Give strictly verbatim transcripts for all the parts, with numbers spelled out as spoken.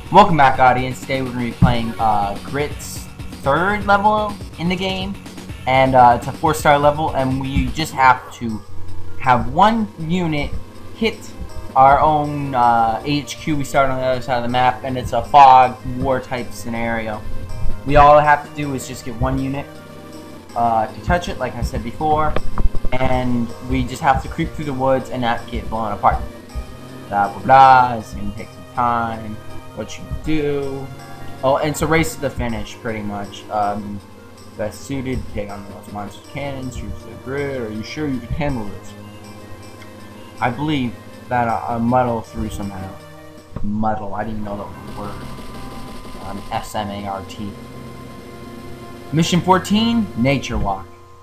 Welcome back, audience. Today we're going to be playing uh, Grit's third level in the game, and uh, it's a four-star level, and we just have to have one unit hit our own uh, H Q. We start on the other side of the map, and it's a fog war type scenario. We all have to do is just get one unit uh, to touch it, like I said before, and we just have to creep through the woods and not get blown apart. Blah blah blah. It's going to take some time. What you do? Oh, and it's a race to the finish, pretty much. Um, best suited, take on the most monster cannons, use the grid. Are you sure you can handle this? I believe that I uh, muddle through somehow. Muddle. I didn't even know that word. Um, S M A R T. Mission fourteen, Nature Walk.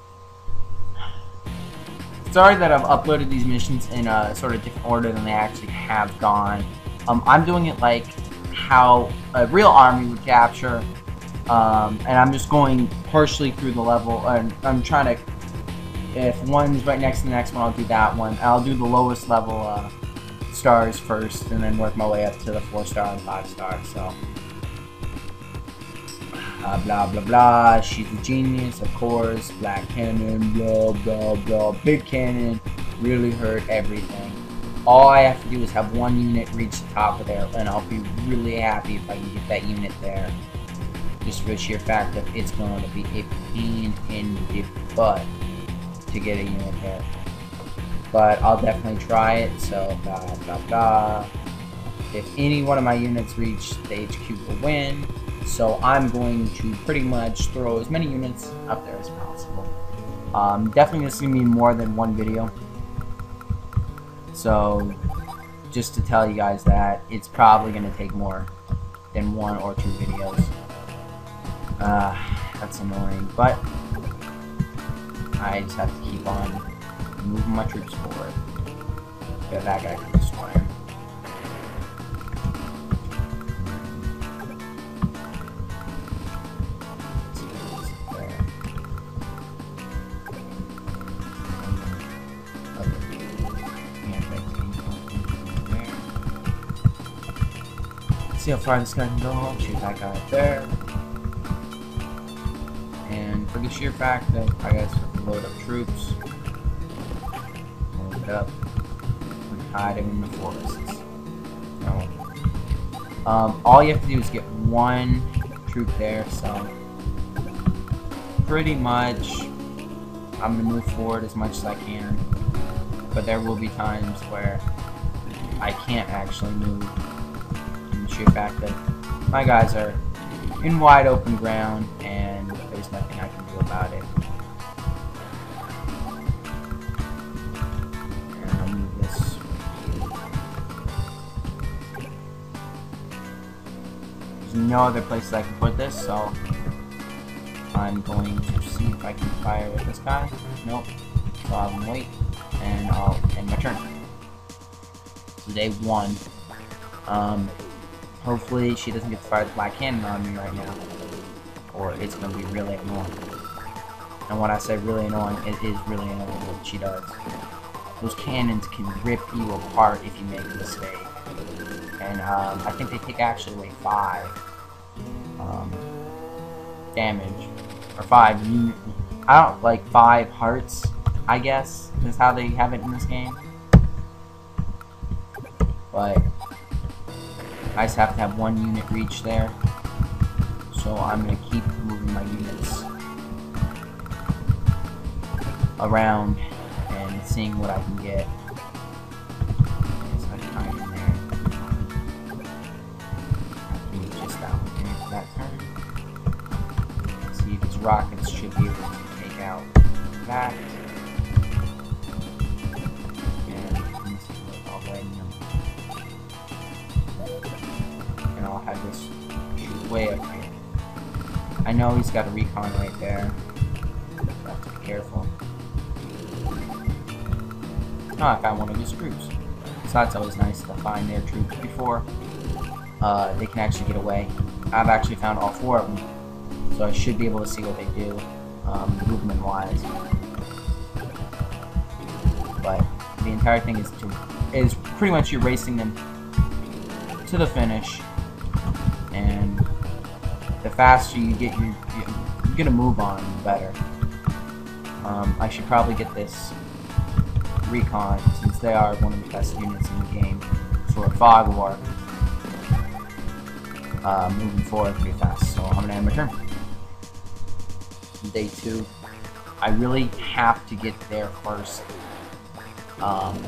Sorry that I've uploaded these missions in a sort of different order than they actually have gone. Um, I'm doing it like how a real army would capture, um, and I'm just going partially through the level, and I'm trying to, if one's right next to the next one, I'll do that one. I'll do the lowest level uh, stars first, and then work my way up to the four star and five star, so. Uh, blah blah blah, she's a genius, of course, black cannon, blah blah blah, big cannon, really hurt everything. All I have to do is have one unit reach the top of there, and I'll be really happy if I can get that unit there. Just for the sheer fact that it's going to be a pain in the butt to get a unit there. But I'll definitely try it, so blah blah blah. If any one of my units reach the H Q will win, so I'm going to pretty much throw as many units up there as possible. Um, definitely this is going to be more than one video. So, just to tell you guys that, it's probably going to take more than one or two videos. Uh, that's annoying, but I just have to keep on moving my troops forward. Get that guy can destroy him. See how far this guy can go. I'll shoot that guy up there. And for the sheer fact that I guys have to load up troops, load it up, and hide him in the forests. So, um, all you have to do is get one troop there. So, pretty much, I'm gonna move forward as much as I can. But there will be times where I can't actually move. Sheer fact that my guys are in wide open ground and there's nothing I can do about it. And I'll move this. There's no other places I can put this, so I'm going to see if I can fire with this guy. Nope. So I'll wait and I'll end my turn. So day one. Um, Hopefully she doesn't get to fire the black cannon on me right now, or it's going to be really annoying. And when I say really annoying, it is really annoying what she does. Those cannons can rip you apart if you make a mistake. And um, I think they take actually like five um, damage, or five, I don't, like five hearts, I guess, is how they have it in this game. But I just have to have one unit reach there, so I'm going to keep moving my units around and seeing what I can get. So I can hide in there. I can use just that one for that turn. Let's see if his rockets should be able to take out that. I'll have this shoot way up here. I know he's got a recon right there. I have to be careful. Oh, I found one of his troops. So that's always nice to find their troops before uh, they can actually get away. I've actually found all four of them, so I should be able to see what they do, um, movement-wise. But the entire thing is to is pretty much erasing them to the finish. faster you get your, you get a move on, the better. Um, I should probably get this recon, since they are one of the best units in the game for Fog War. Uh, moving forward pretty fast, so I'm gonna end my turn. Day two. I really have to get there first. Um,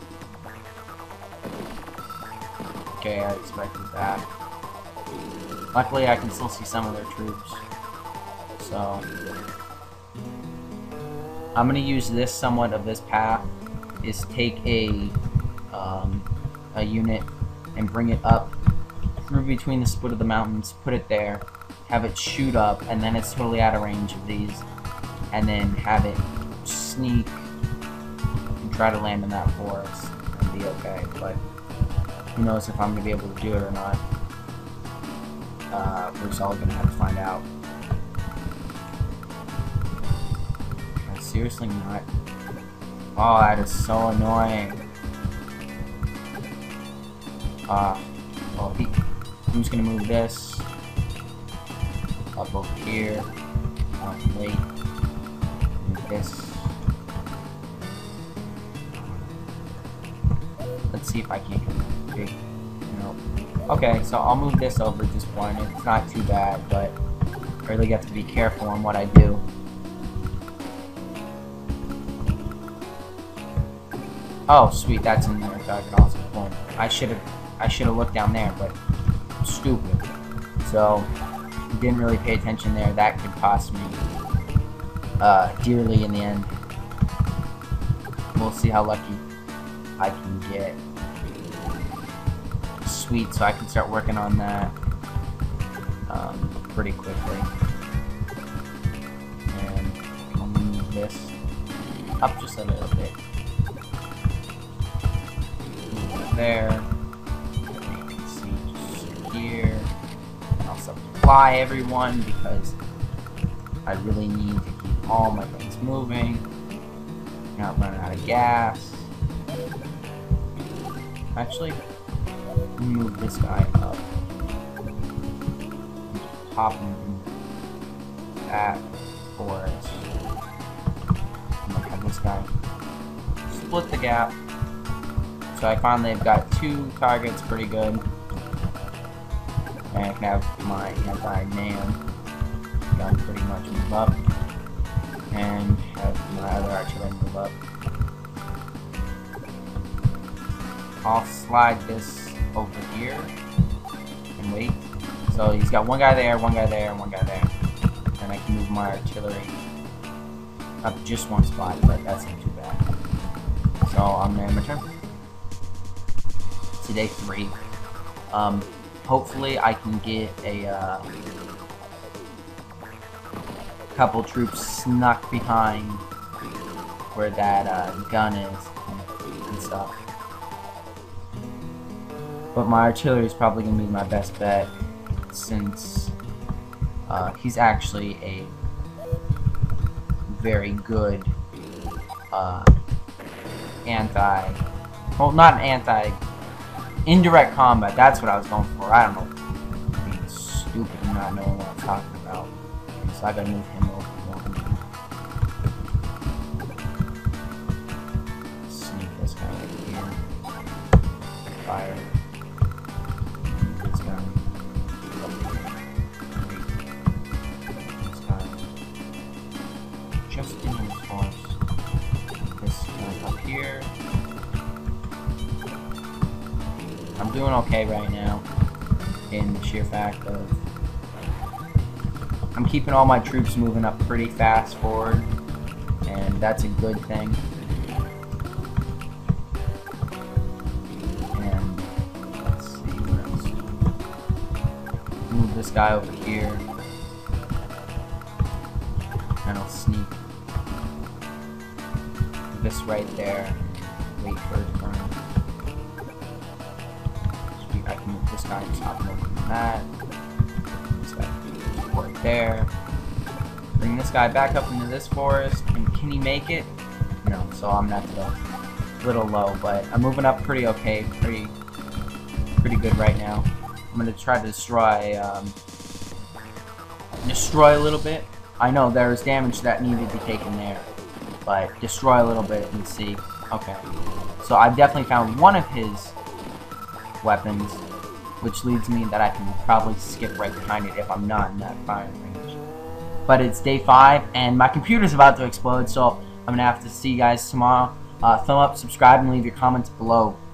okay, I expected that. Luckily, I can still see some of their troops. So, I'm gonna use this somewhat of this path. Is take a um, a unit and bring it up through between the split of the mountains, put it there, have it shoot up, and then it's totally out of range of these, and then have it sneak and try to land in that forest and be okay. But who knows if I'm gonna be able to do it or not. Uh, we're just all gonna have to find out. I'm seriously not. Oh, that is so annoying. Uh, well, he, I'm just gonna move this up over here. Oh, wait. Move this. Let's see if I can't get big. No. Okay, so I'll move this over just one. It's not too bad, but I really have to be careful on what I do. Oh, sweet, that's in there. So I can also point. I should have, I should have looked down there, but I'm stupid. So didn't really pay attention there. That could cost me uh, dearly in the end. We'll see how lucky I can get. Sweet, so I can start working on that um, pretty quickly. And I'll move this up just a little bit. There. You can see just here. I'll supply everyone because I really need to keep all my things moving. Not run out of gas. Actually, move this guy up. Pop him in that forest. I'm gonna have this guy split the gap. So I finally have got two targets pretty good. And I can have my anti-man gun pretty much move up. And have my other artillery move up. I'll slide this over here and wait. So he's got one guy there, one guy there, and one guy there. And I can move my artillery up just one spot, but that's not too bad. So I'm gonna end my turn. Day three. Um, hopefully I can get a uh, couple troops snuck behind where that uh, gun is and, and stuff. But my artillery is probably going to be my best bet since uh, he's actually a very good uh, anti, well, not an anti indirect combat, that's what I was going for. I don't know. I'm being stupid and not knowing what I'm talking about. So I gotta move him over one. Sneak this guy right here. Fire. This guy. This guy. Just in his force. This guy up here. I'm doing okay right now, in the sheer fact of I'm keeping all my troops moving up pretty fast forward, and that's a good thing. And let's see what else. Move this guy over here, and I'll sneak this right there. Wait for it to burn. I can move this guy and stop him over from that. This guy right there. Bring this guy back up into this forest. And can he make it? No, so I'm not a little low, but I'm moving up pretty okay, pretty pretty good right now. I'm gonna try to destroy um, destroy a little bit. I know there's damage that needed to be taken there, but destroy a little bit and see. Okay, so I've definitely found one of his weapons, which leads me that I can probably skip right behind it if I'm not in that firing range. But it's day five, and my computer's about to explode, so I'm gonna have to see you guys tomorrow. Uh, thumb up, subscribe, and leave your comments below.